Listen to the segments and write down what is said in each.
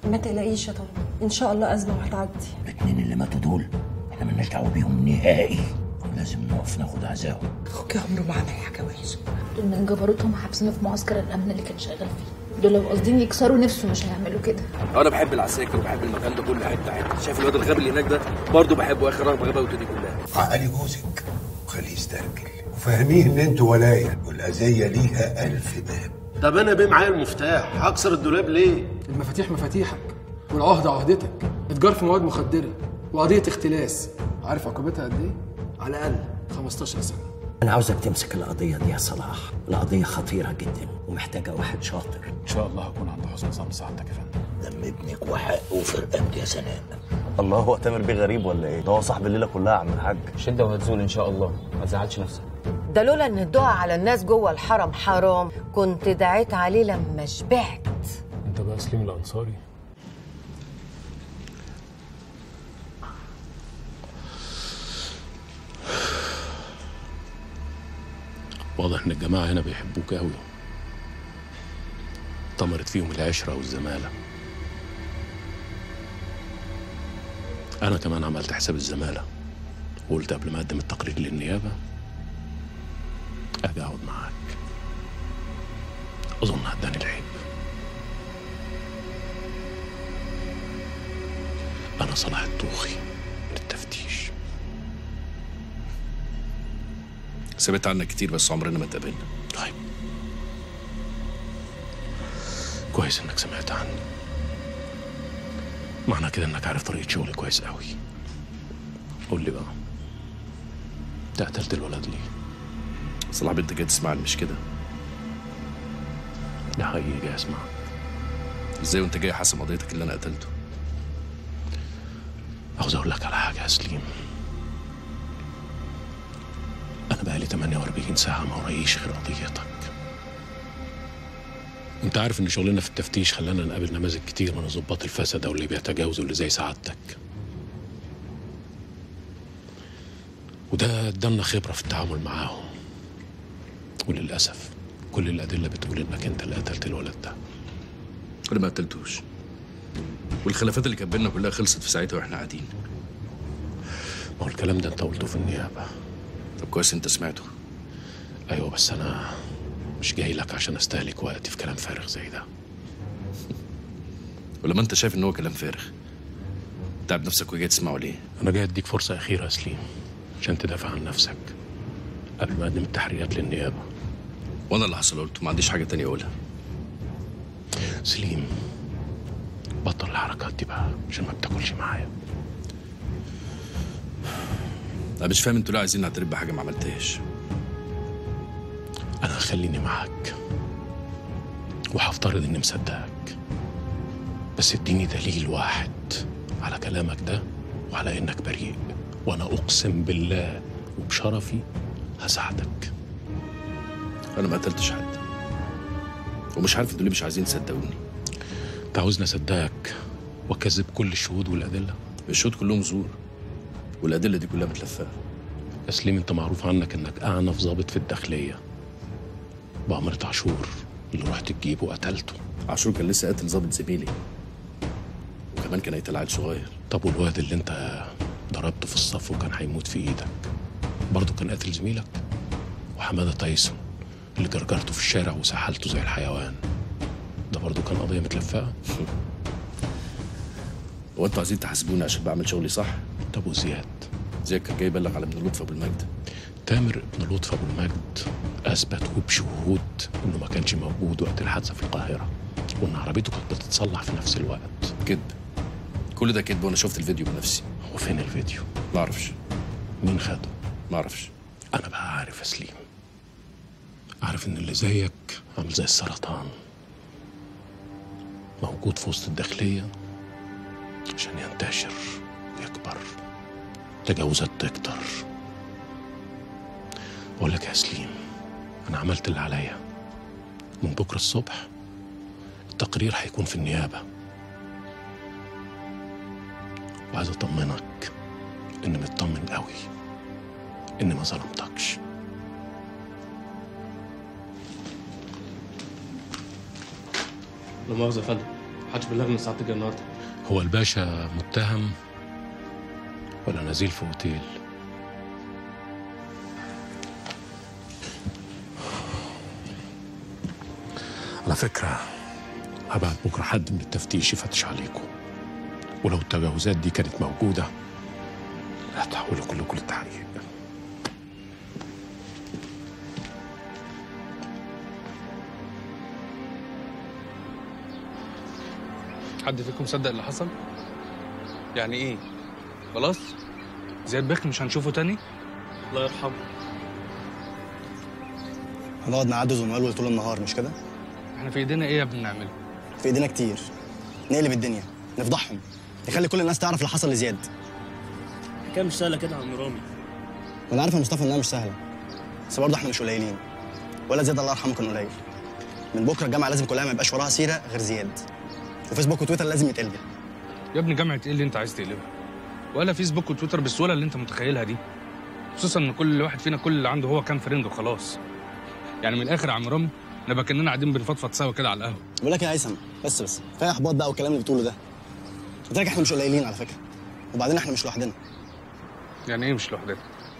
ما تقلقيش يا طارق، ان شاء الله ازمه وهتعدي. الاتنين اللي ماتوا دول احنا مالناش دعوه بيهم نهائي، لازم نقف ناخد عزاهم. اخوك عمره ما عمل حاجه وحشه. دول من جبروتهم حابسينه في معسكر الامن اللي كان شغال فيه. دول لو قاصدين يكسروا نفسه مش هيعملوا كده. انا بحب العساكر وبحب المكان ده كله حته حته. شايف الواد الغبي اللي هناك ده برضه بحبه اخر رغم غباوته دي كلها. عقلي جوزك وخليه يسترجل وفهميه ان انتوا ولايه والاذيه ليها 1000 باب. طب انا بيه معايا المفتاح، هكسر الدولاب ليه؟ المفاتيح مفاتيحك والعهده عهدتك. اتجار في مواد مخدره وقضيه اختلاس، عارف عقوبتها قد ايه؟ على الاقل 15 سنه. انا عاوزك تمسك القضيه دي يا صلاح، القضيه خطيره جدا ومحتاجه واحد شاطر. ان شاء الله هكون عند حسن ظن سعادتك يا فندم. دم ابنك وحقه في رقبتي يا سنان. الله، هو تامر بيه غريب ولا ايه؟ ده هو صاحب الليله كلها يا عم الحاج. شده وهتزول ان شاء الله، ما تزعلش نفسك. ده لولا ان الدعاء على الناس جوه الحرم حرام كنت دعيت عليه لما شبعت. انت بقى سليم الانصاري؟ واضح ان الجماعه هنا بيحبوك قوي، طمرت فيهم العشره والزماله. انا كمان عملت حساب الزماله وقلت قبل ما اقدم التقرير للنيابه اجي اقعد معاك. اظن هداني العيب. انا صلاح الطوخي من التفتيش. سمعت عنك كتير بس عمرنا ما اتقابلنا. طيب كويس انك سمعت عني، معنى كده انك عارف طريقة شغلي كويس قوي. قول لي بقى، انت قتلت الولد ليه؟ صلاح بنت جاي تسمعني مش كده؟ ده حقيقي جاي اسمعك. ازاي وانت جاي حاسب قضيتك اللي انا قتلته؟ عاوز اقول لك على حاجة يا سليم، انا بقالي 48 ساعة ما ورايش غير قضيتك. انت عارف ان شغلنا في التفتيش خلانا نقابل نماذج كتير من الضباط الفسدة واللي بيتجاوزوا اللي زي سعادتك، وده ادالنا خبرة في التعامل معاهم. وللأسف كل الأدلة بتقول انك انت اللي قتلت الولد ده. انا ما قتلتوش، والخلافات اللي كانت بينا كلها خلصت في ساعتها واحنا قاعدين. ما هو الكلام ده انت قلته في النيابة. طب كويس انت سمعته. ايوه بس انا مش جاي لك عشان استهلك وقتي في كلام فارغ زي ده. ولما انت شايف ان هو كلام فارغ تعب نفسك وجاي تسمعه ليه؟ انا جاي اديك فرصة أخيرة يا سليم عشان تدافع عن نفسك قبل ما اقدم التحريات للنيابة. وانا اللي حصل قلته، ما عنديش حاجة تانية اقولها. سليم بطل الحركات دي بقى عشان ما بتاكلش معايا. انا مش فاهم انتوا ليه عايزين نعترف بحاجة ما عملتهاش. انا هخليني معاك وهفترض اني مصدقك، بس اديني دليل واحد على كلامك ده وعلى انك بريء، وانا اقسم بالله وبشرفي هساعدك. انا ما قتلتش حد ومش عارف انتوا ليه مش عايزين تصدقوني. انت عاوزني اصدقك واكذب كل الشهود والادله؟ الشهود كلهم زور والادله دي كلها متلفه. يا سليم انت معروف عنك انك اعنف ضابط في الداخليه. بأمرة عاشور اللي رحت تجيبه وقتلته. عاشور كان لسه قاتل ضابط زميلي وكمان كان هيقتل عيل صغير. طب والواد اللي انت ضربته في الصف وكان هيموت في ايدك برضه كان قاتل زميلك؟ وحماده تايسون اللي جرجرته في الشارع وسحلته زي الحيوان ده برضه كان قضيه متلفقه؟ هو انتوا عايزين تحاسبوني عشان بعمل شغلي صح؟ طب وزياد؟ زياد كان جاي يبلغ على ابن لطفي ابو المجد. تامر ابن لطفي ابو المجد اثبت وبشهود انه ما كانش موجود وقت الحادثه في القاهره، وان عربيته كانت بتتصلح في نفس الوقت. كذب، كل ده كذب وانا شفت الفيديو بنفسي. هو فين الفيديو؟ ما اعرفش. مين خده؟ ما اعرفش. انا بقى عارف يا سليم، عارف ان اللي زيك عامل زي السرطان موجود في وسط الداخليه عشان ينتشر ويكبر، تجاوزات تكتر. بقول لك يا سليم، انا عملت اللي عليا. من بكره الصبح التقرير هيكون في النيابه، وعايز اطمنك اني مطمن قوي اني ما ظلمتكش. لا مؤاخذة يا فندم، محدش بلغني ان ساعتك جاي النهارده. هو الباشا متهم ولا نزيل في اوتيل؟ على فكرة هبعت بكرة حد من التفتيش يفتش عليكم، ولو التجاوزات دي كانت موجودة هتحولوا كلكم للتحقيق. حد فيكم صدق اللي حصل؟ يعني ايه؟ خلاص؟ زياد بخ مش هنشوفه تاني؟ الله يرحمه. هنقعد نعدد ونولول طول النهار مش كده؟ احنا في ايدينا ايه يا ابني نعمله؟ في ايدينا كتير. نقلب الدنيا، نفضحهم، نخلي كل الناس تعرف اللي حصل لزياد. الحكايه مش سهله كده يا عم رامي. وانا عارف يا مصطفى انها مش سهله، بس برضه احنا مش قليلين. ولا زياد الله يرحمه كان قليل. من بكره الجامعه لازم كلها ما يبقاش وراها سيره غير زياد. وفيسبوك وتويتر لازم يتقلبوا. يا ابني جامعه ايه اللي انت عايز تقلبها؟ ولا فيسبوك وتويتر بالسهوله اللي انت متخيلها دي. خصوصا ان كل واحد فينا كل اللي عنده هو كام فريند وخلاص. يعني من الاخر يا عم رامي نبقى كاننا قاعدين بنفضفض سوا كده على القهوه. بقول لك يا هيثم بس كفايه احباط بقى والكلام اللي بتقوله ده. قلت لك احنا مش قليلين على فكره. وبعدين احنا مش لوحدنا. يعني ايه مش لوحدنا؟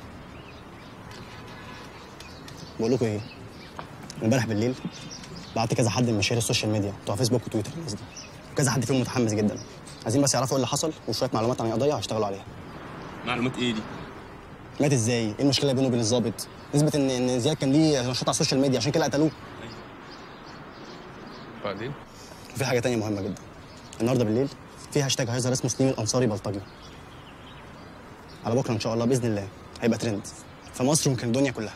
بقول لكم ايه؟ امبارح بالليل بعت كذا حد من مشاهير السوشيال ميديا بتوع فيسبوك وتويتر الناس دي. وكذا حد فيهم متحمس جدا. عايزين بس يعرفوا ايه اللي حصل وشويه معلومات عن القضيه هيشتغلوا عليها. معلومات ايه دي؟ مات ازاي؟ ايه المشكله بينه وبين الضابط؟ نثبت ان زياد كان ليه نشاط على السوشيال ميديا عشان كده قتلوه. بعدين؟ وفي حاجه تانية مهمه جدا. النهارده بالليل في هاشتاج هيظهر اسمه سليم الانصاري بلطجي. على بكره ان شاء الله باذن الله هيبقى ترند في مصر ويمكن الدنيا كلها.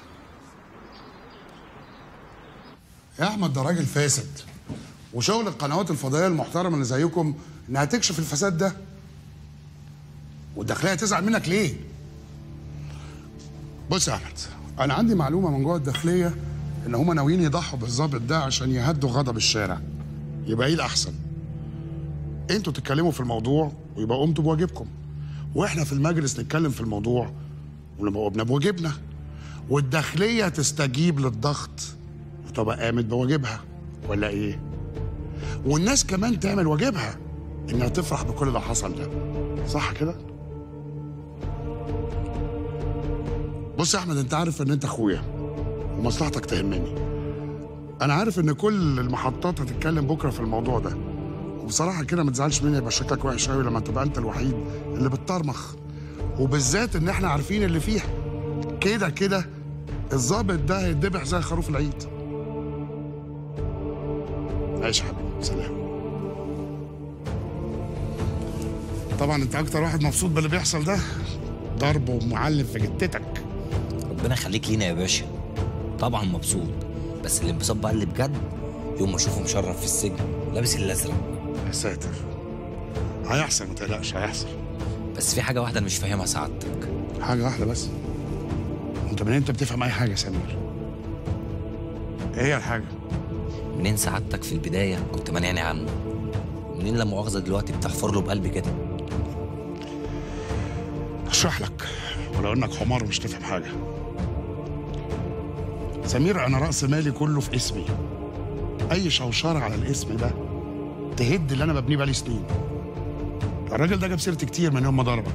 يا احمد ده راجل فاسد، وشغل القنوات الفضائيه المحترمه اللي زيكم انها تكشف الفساد ده. والداخليه تزعل منك ليه؟ بص يا احمد، انا عندي معلومه من جوه الداخليه ان هم ناويين يضحوا بالظابط ده عشان يهدوا غضب الشارع. يبقى ايه الاحسن؟ انتوا تتكلموا في الموضوع ويبقى قمتوا بواجبكم، واحنا في المجلس نتكلم في الموضوع ونبقى قمنا بواجبنا، والداخليه تستجيب للضغط وتبقى قامت بواجبها. ولا ايه؟ والناس كمان تعمل واجبها انها تفرح بكل اللي حصل ده. صح كده؟ بص يا احمد، انت عارف ان انت اخويا ومصلحتك تهمني. انا عارف ان كل المحطات هتتكلم بكره في الموضوع ده، وبصراحه كده ما تزعلش مني، يبقى شكلك وحش قوي لما تبقى انت الوحيد اللي بتطرمخ، وبالذات ان احنا عارفين اللي فيها. كده كده الظابط ده هيتذبح زي خروف العيد. عيش يا حبيبي، سلام. طبعا انت اكتر واحد مبسوط باللي بيحصل ده، ضرب ومعلم في جتتك. ربنا يخليك لينا يا باشا. طبعا مبسوط، بس الانبساط بقى اللي بجد يوم ما اشوفه مشرف في السجن لابس الازرق. يا ساتر، هيحصل ما تقلقش، هيحصل. بس في حاجه واحده انا مش فاهمها سعادتك. حاجه واحده بس؟ انت منين انت بتفهم اي حاجه يا سمير؟ ايه هي الحاجه؟ منين سعادتك في البدايه كنت مانعني عنه؟ منين لا مؤاخذه دلوقتي بتحفر له بقلبي كده؟ اشرح لك ولو انك حمار مش تفهم حاجه. سمير، انا راس مالي كله في اسمي. اي شوشره على الاسم ده تهد اللي انا ببنيه بقالي سنين. الراجل ده جاب سيرتي كتير من يوم ما ضربك.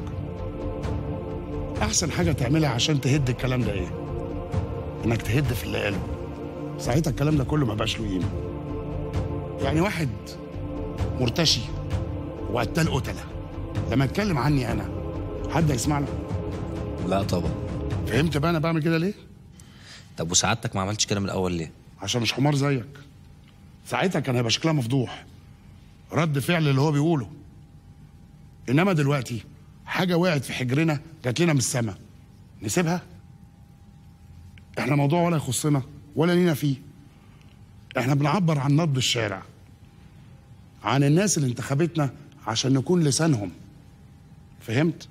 احسن حاجه تعملها عشان تهد الكلام ده ايه؟ انك تهد في اللي قاله. ساعتها الكلام ده كله ما بقاش له قيمه. يعني واحد مرتشي وقتال قتله لما اتكلم عني انا حد هيسمع له؟ لا طبعا. فهمت بقى انا بعمل كده ليه؟ طب وسعادتك ما عملتش كده من الاول ليه؟ عشان مش حمار زيك. ساعتها كان هيبقى شكلها مفضوح، رد فعل اللي هو بيقوله. انما دلوقتي حاجه وقعت في حجرنا جات لنا من السما، نسيبها؟ احنا موضوع ولا يخصنا ولا لينا فيه. احنا بنعبر عن نبض الشارع، عن الناس اللي انتخبتنا عشان نكون لسانهم. فهمت؟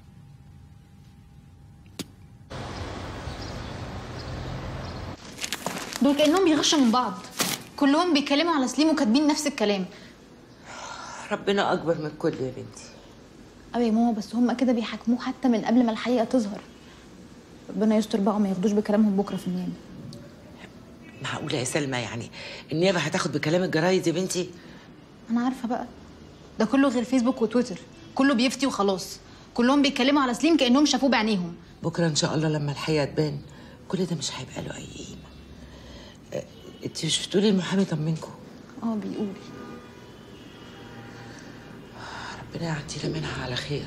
دول كأنهم بيغشوا من بعض، كلهم بيتكلموا على سليم وكاتبين نفس الكلام. ربنا أكبر من الكل يا بنتي. أوي يا ماما، بس هم كده بيحاكموه حتى من قبل ما الحقيقة تظهر. ربنا يستر بقى وما ياخدوش بكلامهم بكرة في النيابة. معقولة يا سلمى يعني النيابة هتاخد بكلام الجرايد يا بنتي؟ أنا عارفة بقى، ده كله غير فيسبوك وتويتر، كله بيفتي وخلاص. كلهم بيتكلموا على سليم كانهم شافوه بعينيهم. بكره ان شاء الله لما الحقيقه تبان كل ده مش هيبقى له اي قيمه. انت مش بتقولي المحامي طمنكم؟ بيقول. ربنا يعدينا منها على خير.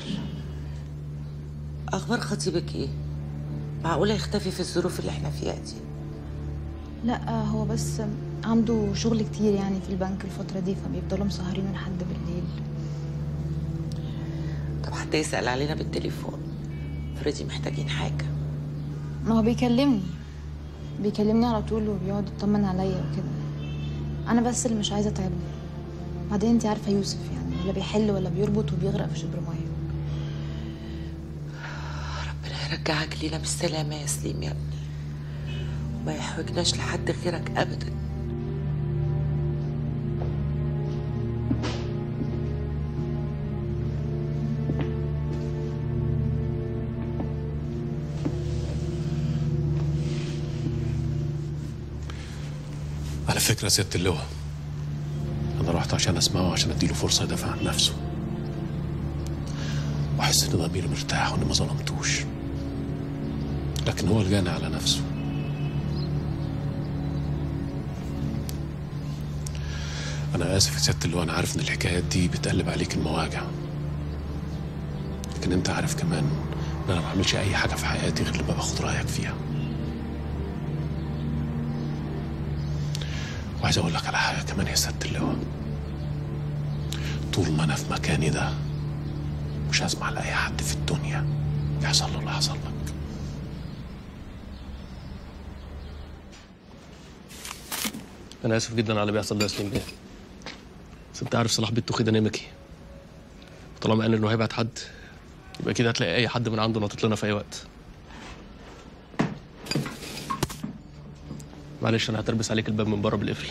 اخبار خطيبك ايه؟ معقوله يختفي في الظروف اللي احنا فيها دي؟ لا هو بس عنده شغل كتير يعني في البنك الفترة دي، فبيفضلوا مسهرين لحد بالليل. طب حد يسأل علينا بالتليفون؟ فريدي محتاجين حاجة. ما هو بيكلمني على طول وبيقعد يطمن عليا وكده. أنا بس اللي مش عايزة أتعبه. بعدين أنت عارفة يوسف يعني ولا بيحل ولا بيربط وبيغرق في شبر مية. ربنا يرجعك لينا بالسلامة يا سليم يا ابني، وما يحوجناش لحد غيرك أبدا. على فكرة يا سيادة اللواء، أنا رحت عشان أسمعه، عشان أديله فرصة يدافع عن نفسه وأحس إن ضميري مرتاح وإني ما ظلمتوش، لكن هو الجاني على نفسه. أنا آسف يا سيادة اللواء، أنا عارف إن الحكايات دي بتقلب عليك المواجع، لكن أنت عارف كمان إن أنا ما بعملش أي حاجة في حياتي غير لما باخد رأيك فيها. وعايز اقول لك على حاجه كمان يا سياده اللواء، طول ما انا في مكاني ده مش هسمع لاي حد في الدنيا يحصل له اللي حصل لك. انا اسف جدا على اللي بيحصل ده يا سليم بيه، بس انت عارف صلاح بيت تخيده نمكي، طالما قال انه هيبعت حد يبقى كده هتلاقي اي حد من عنده ناطط لنا في اي وقت. معلش انا هتربس عليك الباب من بره بالقفل،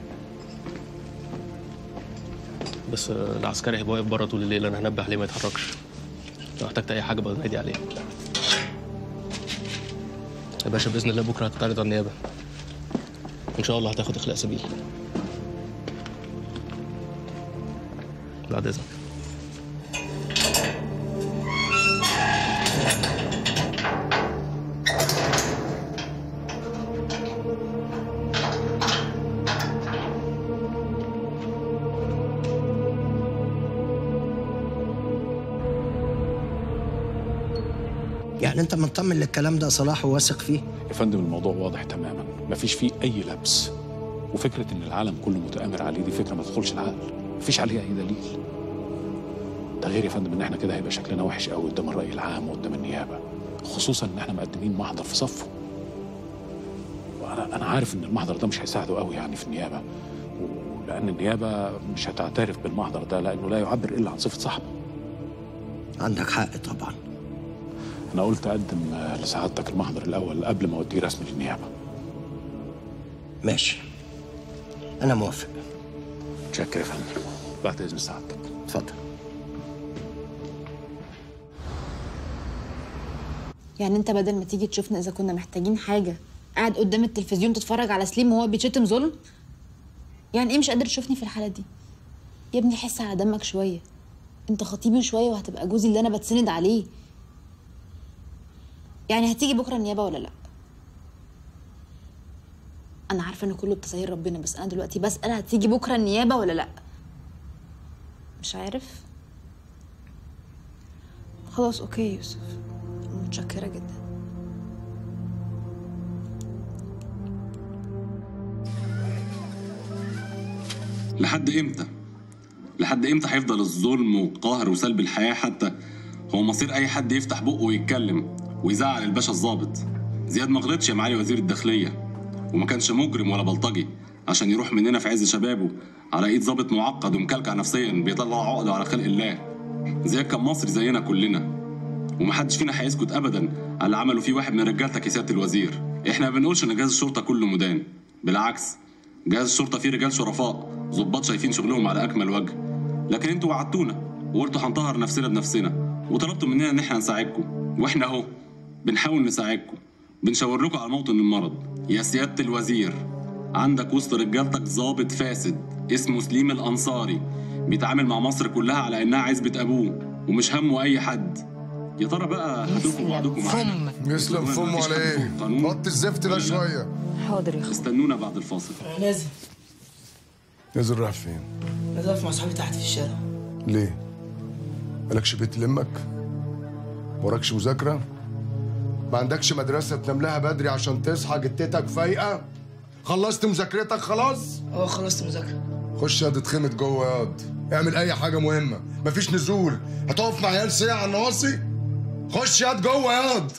بس العسكري هيبقى واقف بره طول الليل، انا هنبه عليه ما يتحركش. لو احتجت اي حاجه بقى نادي عليه. يا باشا باذن الله بكره هتتعرض على النيابه، ان شاء الله هتاخد اخلاء سبيل. بعد اذنك. يعني انت مطمن للكلام ده صلاح وواثق فيه؟ يا فندم الموضوع واضح تماما، مفيش فيه اي لبس، وفكره ان العالم كله متآمر عليه دي فكره ما تدخلش العقل، مفيش عليها اي دليل. ده غير يا فندم ان احنا كده هيبقى شكلنا وحش قوي قدام الرأي العام وقدام النيابه، خصوصا ان احنا مقدمين محضر في صفه. وانا عارف ان المحضر ده مش هيساعده قوي يعني في النيابه، لان النيابه مش هتعترف بالمحضر ده لانه لا يعبر الا عن صفه صاحبه. عندك حق طبعا. أنا قلت أقدم لسعادتك المحضر الأول قبل ما أوديه رسمي للنيابة. ماشي، أنا موافق. متشكر يا فندم، بعد إذن سعادتك. اتفضل. يعني أنت بدل ما تيجي تشوفنا إذا كنا محتاجين حاجة قاعد قدام التلفزيون تتفرج على سليم وهو بيتشتم ظلم؟ يعني إيه مش قادر تشوفني في الحالة دي؟ يا ابني حس على دمك شوية، أنت خطيبي شوية وهتبقى جوزي اللي أنا بتسند عليه. يعني هتيجي بكره النيابه ولا لا؟ انا عارفه ان كله بتسهيل ربنا، بس انا دلوقتي بسال هتيجي بكره النيابه ولا لا؟ مش عارف؟ خلاص اوكي يوسف، متشكره جدا. لحد امتى؟ لحد امتى هيفضل الظلم والقهر وسلب الحياه حتى هو مصير اي حد يفتح بقه ويتكلم ويزعل الباشا الظابط؟ زياد ما غلطش يا معالي وزير الداخليه، وما كانش مجرم ولا بلطجي عشان يروح مننا في عز شبابه على ايد ظابط معقد ومكلكع نفسيا بيطلع عقده على خلق الله. زياد كان مصري زينا كلنا، ومحدش فينا هيسكت ابدا على اللي عمله فيه واحد من رجالتك يا سياده الوزير. احنا ما بنقولش ان جهاز الشرطه كله مدان، بالعكس جهاز الشرطه فيه رجال شرفاء ضباط شايفين شغلهم على اكمل وجه، لكن انتوا وعدتونا وقلتوا هنطهر نفسنا بنفسنا وطلبتوا مننا ان احنا نساعدكم، واحنا اهو بنحاول نساعدكم، بنشاور لكم على موطن المرض. يا سياده الوزير، عندك وسط رجالتك ضابط فاسد اسمه سليم الانصاري بيتعامل مع مصر كلها على انها عزبة ابوه ومش همه اي حد. يا ترى بقى هتبقوا بعضكم معانا؟ يسلم فمه على ايه؟ حط الزفت ده شويه. حاضر يا اخويا. استنونا بعد الفاصل. نازل. نازل رايح فين؟ نازل اقف مع صحابي تحت في الشارع. ليه؟ مالكش بيت تلمك؟ وراكش مذاكره؟ ما عندكش مدرسه تنام لها بدري عشان تصحى جتتك فايقه؟ خلصت مذاكرتك خلاص؟ خلصت مذاكره. خش ياض اتخمد جوه ياض، اعمل اي حاجه مهمه، مفيش نزول، هتقف مع عيال ساعه على النواصي؟ خش ياض جوه ياض.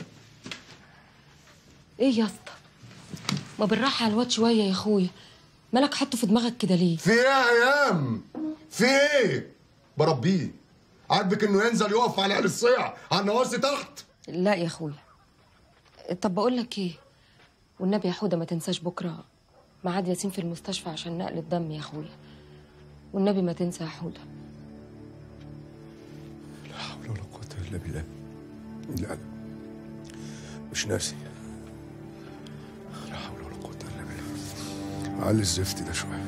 ايه يا اسطى؟ ما بالراحه على الواد شويه يا اخويا، مالك حاطه في دماغك كده ليه؟ في ايه يا ايام؟ في ايه؟ بربيه، عاجبك انه ينزل يقف على عيال الصيع على النواصي تحت؟ لا يا اخويا. طب بقول لك ايه؟ والنبي يا حوده ما تنساش بكره ميعاد ياسين في المستشفى عشان نقل الدم يا اخويا، والنبي ما تنسى يا حوده. لا حول ولا قوة الا بالله. لا مش ناسي. لا حول ولا قوة الا بالله. علي الزفت ده شويه.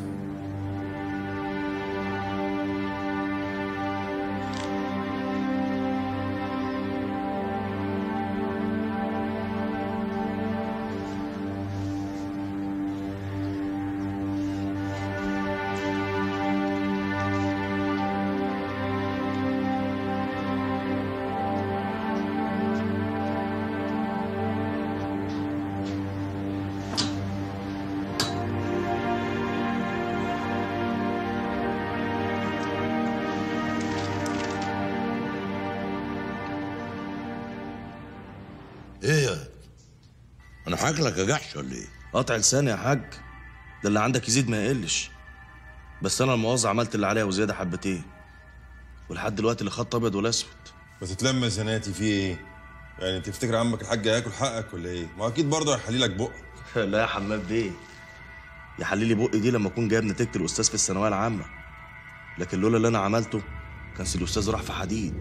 ايه يا انا حاج لك يا جحش ولا ايه؟ قطع لساني يا حاج، ده اللي عندك يزيد ما يقلش. بس انا المؤاخذة عملت اللي عليا وزياده حبتين، ولحد دلوقتي لا خط ابيض ولا اسود. ما تتلم يا زناتي في ايه؟ يعني تفتكر عمك الحاج هياكل حقك ولا ايه؟ ما اكيد برضه هيحلي لك بقك. لا يا حماد بيه، يحلي لي بقي دي لما اكون جايب نتيجه الاستاذ في الثانويه العامه، لكن لولا اللي انا عملته كان الاستاذ راح في حديد.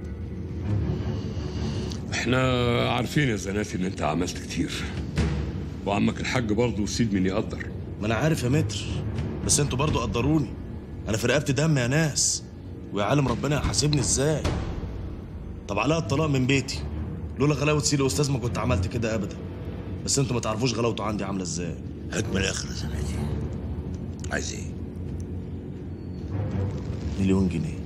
احنا عارفين يا زناتي ان انت عملت كتير، وعمك الحاج برضه سيد من يقدر. ما انا عارف يا متر، بس انتوا برضه قدروني. انا في رقبتي دم يا ناس، ويا عالم ربنا هيحاسبني ازاي. طب عليا الطلاق من بيتي، لولا غلاوه سيد الاستاذ ما كنت عملت كده ابدا. بس انتوا ما تعرفوش غلاوته عندي عامله ازاي. هات من الاخر يا زناتي. عايز ايه؟ 1,000,000 جنيه.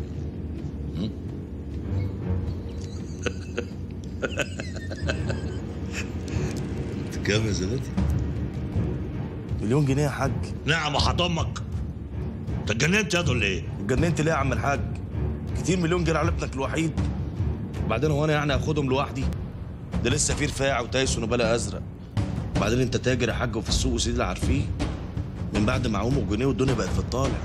كام يا زناتي؟ 1,000,000 جنيه يا حاج. نعم وحط امك. انت اتجننت يا ولا ايه؟ اتجننت ليه يا عم الحاج؟ كتير 1,000,000 جنيه على ابنك الوحيد. وبعدين هو انا يعني هاخدهم لوحدي؟ ده لسه في رفاعي وتايسون وبلا ازرق. وبعدين انت تاجر يا حاج وفي السوق وسيدي اللي عارفين. من بعد ما عوموا جنيه والدنيا بقت في الطالع.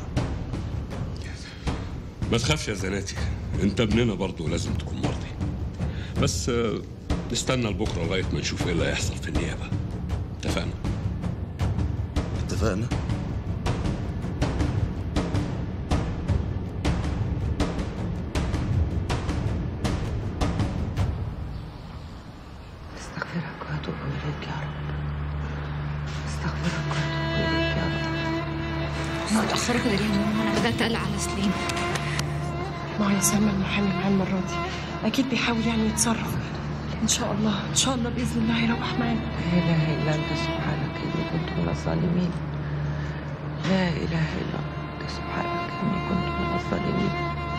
ما تخافش يا زناتي، انت ابننا برضه لازم تكون مرضي. بس نستنى لبكره لغايه ما نشوف ايه اللي هيحصل في النيابه. اتفقنا؟ اتفقنا. استغفرك واتوب اليك يا رب. استغفرك واتوب اليك يا رب. ما متأخرة كده ليه يا ماما؟ أنا بدأت أقلق على سليم. ما هي سلمى المحامي معاه المره دي، اكيد بيحاول يعني يتصرف. ان شاء الله ان شاء الله باذن الله هيروح معانا. لا اله الا انت سبحانك اني كنت من الظالمين. لا اله الا انت سبحانك اني كنت من الظالمين.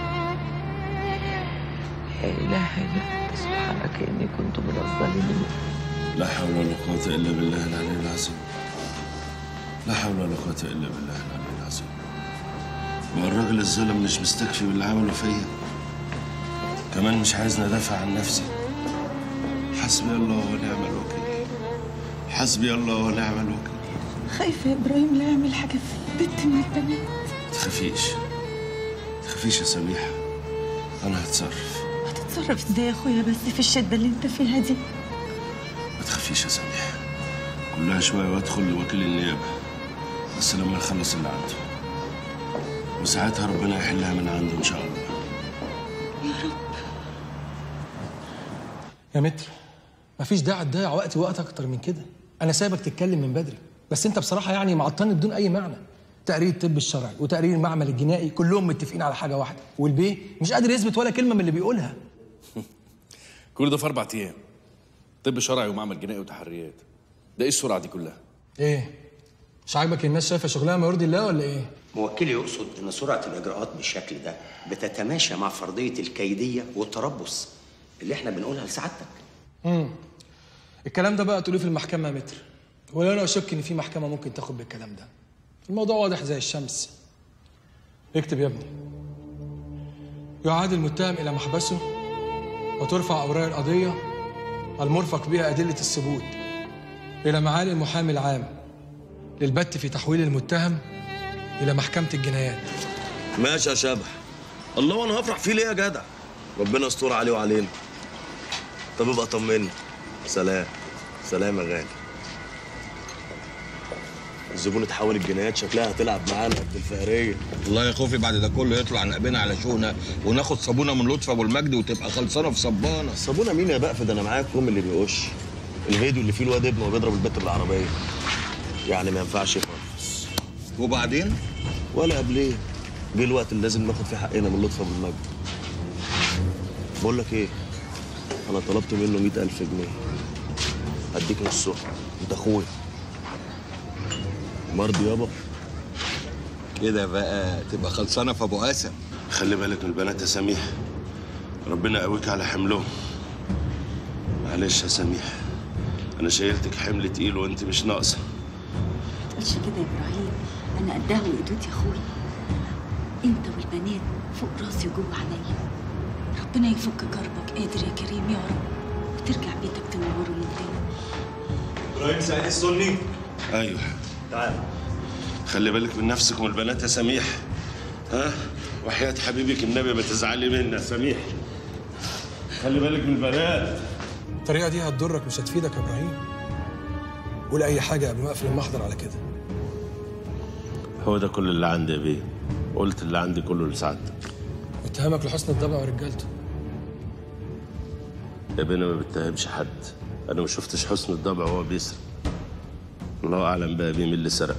لا اله الا انت سبحانك اني كنت من الظالمين. لا حول ولا قوة إلا بالله العلي العظيم. لا حول ولا قوة إلا بالله العلي العظيم. هو الراجل الظالم مش مستكفي باللي عمله فيا، كمان مش عايزني أدافع عن نفسي. حسبي الله ونعم الوكيل. حسبي الله ونعم الوكيل. خايفة يا إبراهيم لا يعمل حاجة في بنت من البنات. تخافيش تخافيش يا سميحة، أنا هتصرف. هتتصرف ازاي يا أخويا بس في الشدة اللي أنت فيها دي؟ ما تخافيش يا سميحة، كلها شوية وأدخل لوكيل النيابة، بس لما يخلص اللي عنده، وساعتها ربنا يحلها من عنده إن شاء الله. يا رب. يا متر، مفيش داعي تضيع وقتي اكتر من كده. انا سايبك تتكلم من بدري، بس انت بصراحه يعني معطلني بدون اي معنى. تقرير الطب الشرعي وتقرير المعمل الجنائي كلهم متفقين على حاجه واحده، والبيه مش قادر يثبت ولا كلمه من اللي بيقولها. كل ده في 4 ايام. طب شرعي ومعمل جنائي وتحريات. ده ايه السرعه دي كلها؟ ايه؟ مش عاجبك الناس شايفه شغلها ما يرضي الله ولا ايه؟ موكلي يقصد ان سرعه الاجراءات بالشكل ده بتتماشى مع فرضيه الكيديه والتربص اللي احنا بنقولها لسعادتك. الكلام ده بقى تقوليه في المحكمه يا متر، ولا انا اشك ان في محكمه ممكن تاخد بالكلام ده. الموضوع واضح زي الشمس. اكتب يا ابني: يعاد المتهم الى محبسه وترفع اوراق القضيه المرفق بها ادله الثبوت الى معالي المحامي العام للبت في تحويل المتهم الى محكمه الجنايات. ماشي يا شبح. الله، وانا هفرح فيه ليه يا جدع؟ ربنا يستر عليه وعلينا. طب ابقى طمني. سلام. سلام يا غالي. الزبون اتحول الجنايات شكلها هتلعب معانا قد الفقريه. والله يا خوفي بعد ده كله يطلع نقبنا على شونا وناخد صابونه من لطفي ابو المجد وتبقى خلصانه في صبانه. صابونه مين يا بقف؟ ده انا معايا الكروم اللي بيقش. الفيديو اللي فيه الواد ابنه وبيضرب البت بالعربيه. يعني ما ينفعش يخلص. وبعدين؟ ولا قبليه. جه الوقت اللي لازم ناخد فيه حقنا من لطفي ابو المجد. بقول لك ايه؟ انا طلبت منه 100,000 جنيه. هديك نصهم، انت اخويا. مرضي يابا؟ كده بقى تبقى خلصانه في ابو قاسم. خلي بالك من البنات يا سميح، ربنا يقويك على حملهم. معلش يا سميح، انا شايلتك حمل تقيل وانت مش ناقصه. ما تقولش كده يا ابراهيم، انا قدها وقدوتي يا اخويا. انت والبنات فوق راسي وجوه عينيا. ربنا يفك كربك قادر يا كريم يا رب، وترجع بيتك تنوره من تاني. ابراهيم سعيد السني. ايوه تعال. خلي بالك من نفسك ومن البنات يا سميح. ها؟ وحياة حبيبك النبي ما تزعلي مني يا سميح. خلي بالك من البنات. الطريقه دي هتضرك مش هتفيدك يا ابراهيم. قول اي حاجه قبل ما اقفل المحضر على كده. هو ده كل اللي عندي يا بيه. قلت اللي عندي كله لسعادتك. اتهامك لحسن الضبع ورجالته. يا بيه انا ما بتهمش حد. انا ما شفتش حسن الضبع وهو بيسرق. الله اعلم بقى مين اللي سرق.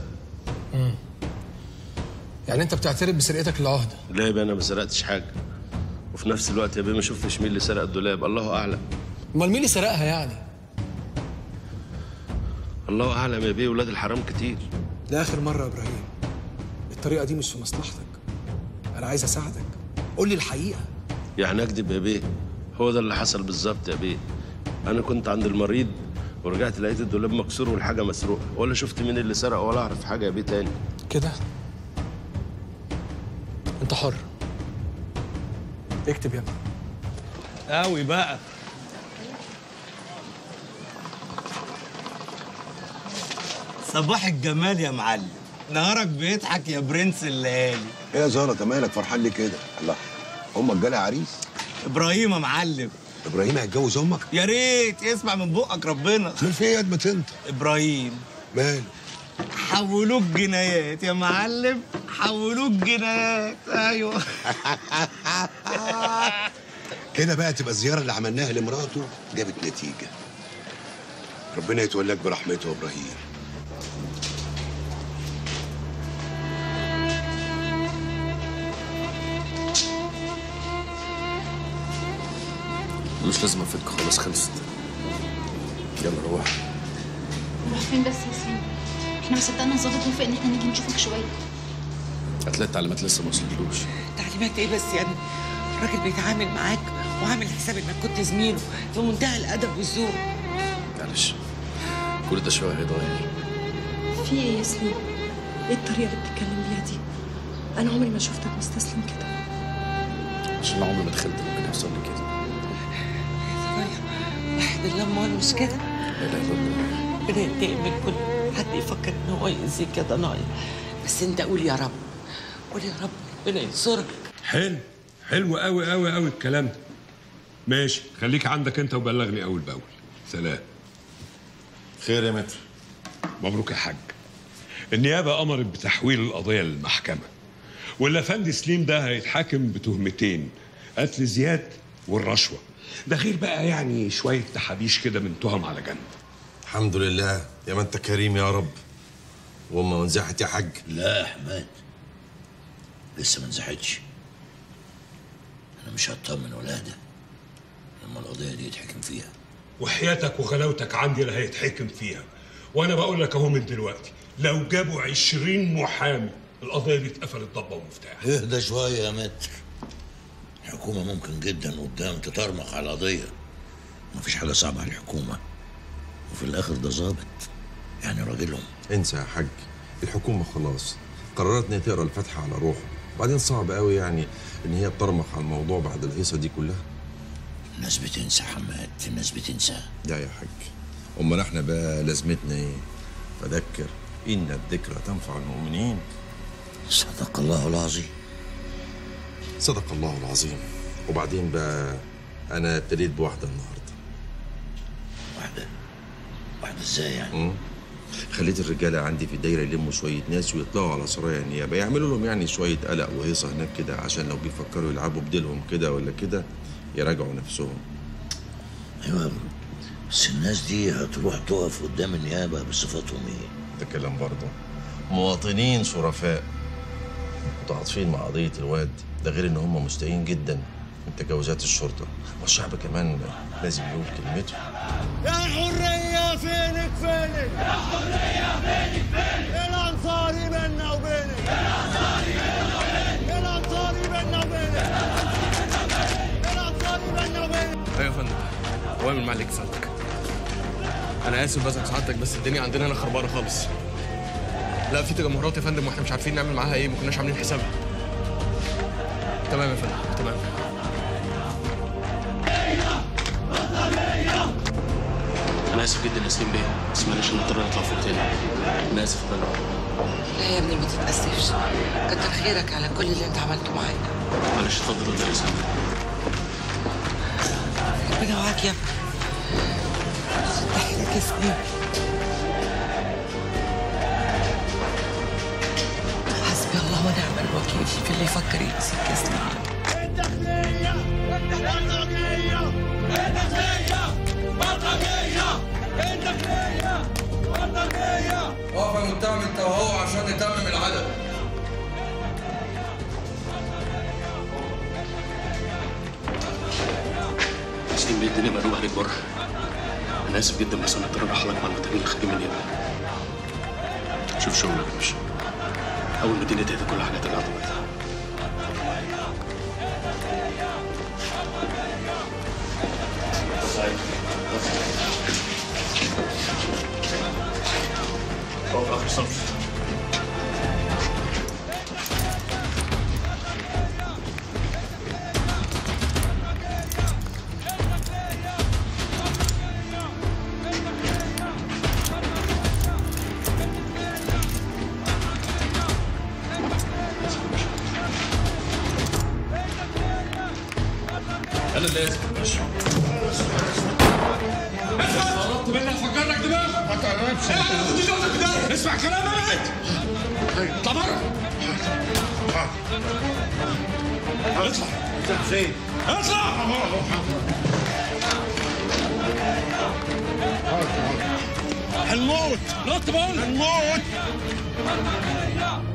يعني انت بتعترف بسرقتك للعهده؟ لا يا بيه انا ما سرقتش حاجه. وفي نفس الوقت يا بيه ما شفتش مين اللي سرق الدولاب. الله اعلم. امال مين اللي سرقها يعني؟ الله اعلم يا بيه. ولاد الحرام كتير. لاخر مره يا ابراهيم، الطريقه دي مش في مصلحتك. انا عايز اساعدك. قول لي الحقيقه. يعني اكذب يا بيه؟ هو ده اللي حصل بالظبط يا بيه. انا كنت عند المريض ورجعت لقيت الدولاب مكسور والحاجه مسروقه، ولا شفت مين اللي سرق ولا اعرف حاجه يا بيه تاني. كده انت حر. اكتب يا ابني. قوي بقى. صباح الجمال يا معلم. نهارك بيضحك يا برنس الليالي. ايه يا زهره انت مالك فرحان ليه كده؟ الله، امك جالها عريس؟ ابراهيم يا معلم. ابراهيم هيتجوز امك؟ يا ريت يسمع من بقك ربنا. امال في ايه يا قد ما انت؟ ابراهيم ماله؟ حولوك جنايات يا معلم، حولوك جنايات. ايوه. كده بقى تبقى الزياره اللي عملناها لمراته جابت نتيجه. ربنا يتولاك برحمته يا ابراهيم. ملوش لازمه فيك خلاص، خلصت. يلا روح. نروح فين بس يا سليم؟ احنا ما صدقنا الظابط وافق ان احنا نيجي نشوفك شويه. هتلاقي التعليمات لسه ما وصلتلوش. تعليمات ايه بس يا ابني؟ الراجل بيتعامل معاك وعامل حساب انك كنت زميله في منتهى الادب والذوق. معلش كل ده شويه هيتغير. في ايه يا سليم؟ ايه الطريقه اللي بتتكلم بيها دي؟ انا عمري ما شفتك مستسلم كده. عشان عمري ما دخلت ممكن يحصل لي كده. واحد الله امال مش كده؟ لا اله الا الله. ربنا ينتقم من كل حد يفكر ان هو يأذيك كده ناقص. بس انت قول يا رب، قول يا رب ربنا ينصرك. حلو حلو قوي قوي قوي الكلام ده. ماشي، خليك عندك انت وبلغني اول باول. سلام. خير يا متر. مبروك يا حاج. النيابه امرت بتحويل القضيه للمحكمه، والافندي سليم ده هيتحاكم بتهمتين: قتل زياد والرشوه. ده غير بقى يعني شويه تحابيش كده من تهم على جنب. الحمد لله يا ما انت كريم يا رب. وامه وانزحت يا حاج؟ لا يا حماد، لسه ما انزحتش. انا مش هطمن ولا اهدى لما القضيه دي يتحكم فيها. وحياتك وغلاوتك عندي لا هيتحكم فيها، وانا بقول لك اهو من دلوقتي لو جابوا 20 محامي القضيه دي اتقفلت ضبه ومفتاح. اهدى شويه يا متر. الحكومه ممكن جدا قدام تطرمخ على القضيه، مفيش حاجه صعبه على الحكومه، وفي الاخر ده ظابط يعني راجلهم. انسى يا حاج، الحكومه خلاص قررت ان هي تقرا الفاتحه على روحه، وبعدين صعب قوي يعني ان هي تطرمخ على الموضوع بعد الهيصه دي كلها. الناس بتنسى حماد، الناس بتنسى. لا يا حاج، امال احنا بقى لازمتنا ايه؟ فذكر ان الذكرى تنفع المؤمنين. صدق الله العظيم. صدق الله العظيم. وبعدين بقى انا ابتديت بواحده النهارده. واحده ازاي يعني؟ خليت الرجاله عندي في الدايره يلموا شويه ناس ويطلعوا على سرايا النيابه، يعملوا لهم يعني شويه قلق وهيصه هناك كده، عشان لو بيفكروا يلعبوا بديلهم كده ولا كده يراجعوا نفسهم. ايوه، بس الناس دي هتروح تقف قدام النيابه بصفتهم ايه؟ ده كلام برضه. مواطنين شرفاء متعاطفين مع قضيه الواد ده، غير ان هم مستائين جدا من تجاوزات الشرطه، والشعب كمان لازم يقول كلمته. يا حريه فينك فينك، يا حريه فينك فينك، الانصاري بينا وبينك، الانصاري بينا وبينك، الانصاري بينا وبينك، الانصاري بينا وبينك. ايوه يا فندم، اوامر معلك سعادتك. انا اسف بزعج سعادتك، بس الدنيا عندنا هنا خربانه خالص. لا في تجمهرات يا فندم واحنا مش عارفين نعمل معاها ايه، ما كناش عاملين حسابها. تمام يا فندم، تمام. انا اسف جدا يا سليم بيه، بس معلش نضطر نطلع فوق تاني. انا اسف يا فندم. لا يا ابني ما تتأسفش، كتر خيرك على كل اللي انت عملته معايا. معلش اتفضل يا ريس. ربنا معاك يا ابني. استحيلك يا سليم. حسبي الله ونعم الوكيل في اللي يفكر يأذيك يا سليم. الداخليه، الوطنيه، الداخليه، الوطنيه، الداخليه، الوطنيه. اقف يا متهم انت وهو عشان نتمم العدد. سليم بيه الدنيا مقلوبه عليك بره. انا اسف جدا بس انا اضطر اروح لك مع المتابعين الخارجين من النيابه. شوف شغلك يا باشا. اول ما الدنيا تهدى كل حاجه ترجع طبيعتها. اقف اخر صف. انا اللي اسف يا باشا. طلبت مني افجر لك دماغك. ما تقربش. اسمع كلام انا. اطلع بره. اطلع. فين؟ اطلع. هنموت. نط بقول هنموت.